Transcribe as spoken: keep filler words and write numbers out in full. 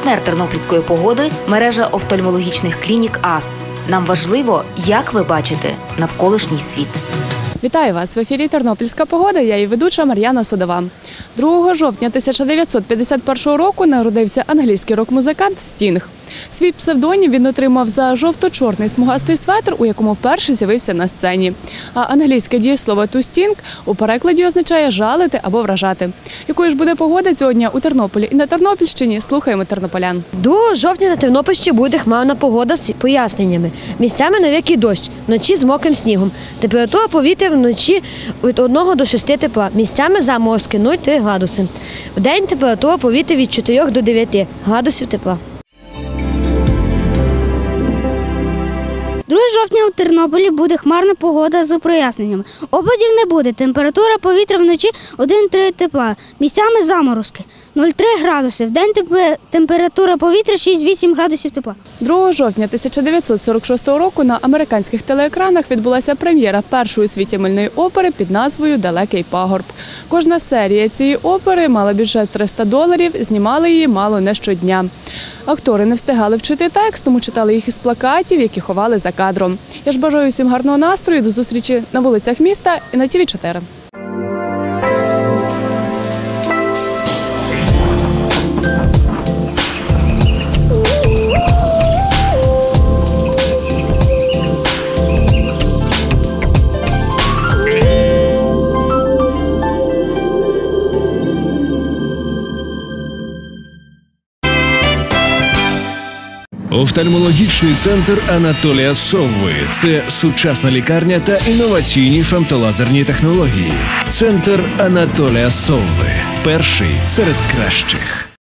Партнер тернопільської погоди – мережа офтальмологічних клінік АС. Нам важливо, як ви бачите навколишній світ. Вітаю вас! В ефірі «Тернопільська погода», я її ведуча Мар'яна Судова. другого жовтня тисяча дев'ятсот п'ятдесят першого року народився англійський рок-музикант Стінг. Свій псевдонім він отримав за жовто-чорний смугастий светр, у якому вперше з'явився на сцені. А англійське дієслово «to sting» у перекладі означає «жалити» або «вражати». Якою ж буде погода цього дня у Тернополі і на Тернопільщині? Слухаємо тернополян. другого жовтня на Тернопільщині буде хмарна погода з поясненнями. Місцями навіки дощ, вночі з мокрим снігом. Температура повітря вночі від одного до шести тепла, місцями заморозки нуль цілих три градуси. Вдень температура повітря від чотирьох до дев'яти градусів тепла. другого жовтня у Тернополі буде хмарна погода з проясненнями. Опадів не буде. Температура повітря вночі один цілих три тепла. Місцями заморозки нуль цілих три градуси. Вдень температура повітря шість цілих вісім градусів тепла. другого жовтня тисяча дев'ятсот сорок шостого року на американських телеекранах відбулася прем'єра першої у світі мильної опери під назвою «Далекий пагорб». Кожна серія цієї опери мала бюджет триста доларів, знімали її мало не щодня. Актори не встигали вчити текст, тому читали їх із плакатів, які ховали за кадром. Я ж бажаю всім гарного настрою, до зустрічі на вулицях міста і на Ті Ві чотири. Офтальмологічний центр Анатолія Совви – це сучасна лікарня та інноваційні фемтолазерні технології. Центр Анатолія Совви – перший серед кращих.